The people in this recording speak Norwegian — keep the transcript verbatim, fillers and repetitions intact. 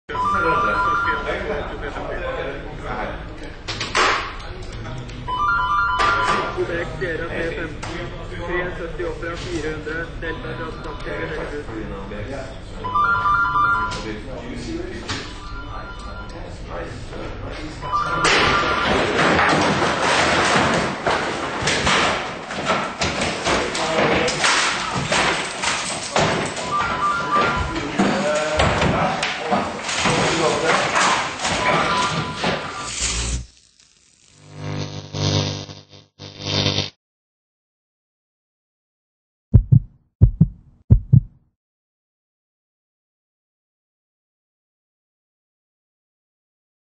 Kodek Sierra tre femten, tre sytti Opera fire hundre, Delta Transaction Hellebuss.